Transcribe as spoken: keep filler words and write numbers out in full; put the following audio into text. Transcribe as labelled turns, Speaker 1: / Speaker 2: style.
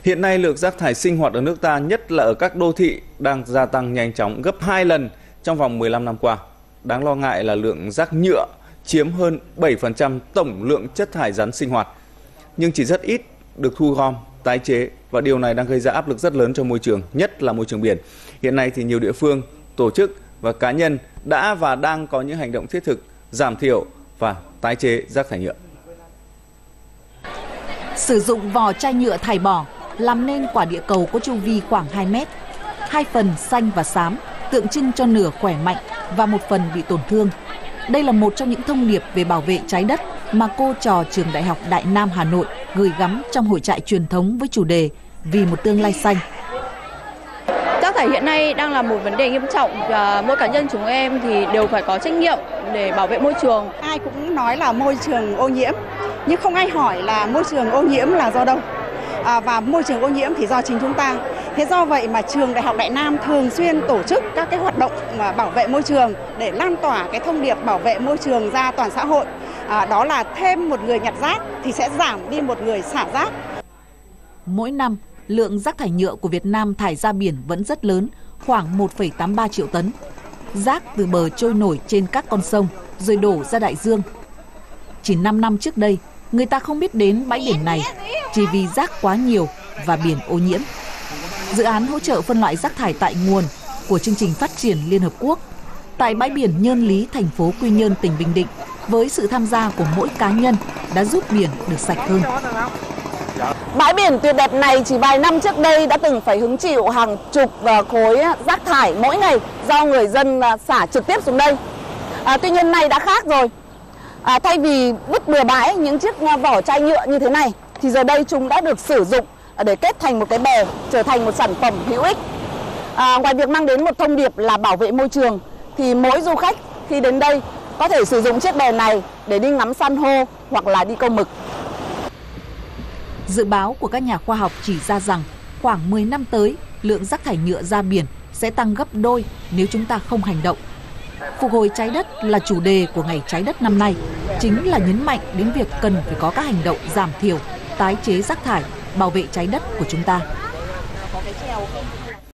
Speaker 1: Hiện nay lượng rác thải sinh hoạt ở nước ta, nhất là ở các đô thị, đang gia tăng nhanh chóng gấp hai lần trong vòng mười lăm năm qua. Đáng lo ngại là lượng rác nhựa chiếm hơn bảy phần trăm tổng lượng chất thải rắn sinh hoạt, nhưng chỉ rất ít được thu gom, tái chế, và điều này đang gây ra áp lực rất lớn cho môi trường, nhất là môi trường biển. Hiện nay thì nhiều địa phương, tổ chức và cá nhân đã và đang có những hành động thiết thực giảm thiểu và tái chế rác thải nhựa.
Speaker 2: Sử dụng vỏ chai nhựa thải bỏ làm nên quả địa cầu có chu vi khoảng hai mét, hai phần xanh và xám tượng trưng cho nửa khỏe mạnh và một phần bị tổn thương. Đây là một trong những thông điệp về bảo vệ trái đất mà cô trò trường Đại học Đại Nam Hà Nội gửi gắm trong hội trại truyền thống với chủ đề Vì một tương lai xanh.
Speaker 3: Rác thải hiện nay đang là một vấn đề nghiêm trọng và mỗi cá nhân chúng em thì đều phải có trách nhiệm để bảo vệ môi trường.
Speaker 4: Ai cũng nói là môi trường ô nhiễm, nhưng không ai hỏi là môi trường ô nhiễm là do đâu. À, và môi trường ô nhiễm thì do chính chúng ta. Thế do vậy mà trường Đại học Đại Nam thường xuyên tổ chức các cái hoạt động mà bảo vệ môi trường để lan tỏa cái thông điệp bảo vệ môi trường ra toàn xã hội. À, đó là thêm một người nhặt rác thì sẽ giảm đi một người xả rác.
Speaker 2: Mỗi năm, lượng rác thải nhựa của Việt Nam thải ra biển vẫn rất lớn, khoảng một phẩy tám mươi ba triệu tấn. Rác từ bờ trôi nổi trên các con sông rồi đổ ra đại dương. Chỉ năm năm trước đây, người ta không biết đến bãi biển này chỉ vì rác quá nhiều và biển ô nhiễm. Dự án hỗ trợ phân loại rác thải tại nguồn của chương trình phát triển Liên Hợp Quốc tại bãi biển Nhơn Lý, thành phố Quy Nhơn, tỉnh Bình Định, với sự tham gia của mỗi cá nhân đã giúp biển được sạch hơn.
Speaker 5: Bãi biển tuyệt đẹp này chỉ vài năm trước đây đã từng phải hứng chịu hàng chục khối rác thải mỗi ngày do người dân xả trực tiếp xuống đây. À, tuy nhiên nay đã khác rồi. À, thay vì vứt bừa bãi những chiếc vỏ chai nhựa như thế này, thì giờ đây chúng đã được sử dụng để kết thành một cái bè, trở thành một sản phẩm hữu ích. À, ngoài việc mang đến một thông điệp là bảo vệ môi trường, thì mỗi du khách khi đến đây có thể sử dụng chiếc bè này để đi ngắm san hô hoặc là đi câu mực.
Speaker 2: Dự báo của các nhà khoa học chỉ ra rằng khoảng mười năm tới, lượng rác thải nhựa ra biển sẽ tăng gấp đôi nếu chúng ta không hành động. Phục hồi trái đất là chủ đề của Ngày Trái đất năm nay, chính là nhấn mạnh đến việc cần phải có các hành động giảm thiểu, tái chế rác thải, bảo vệ trái đất của chúng ta.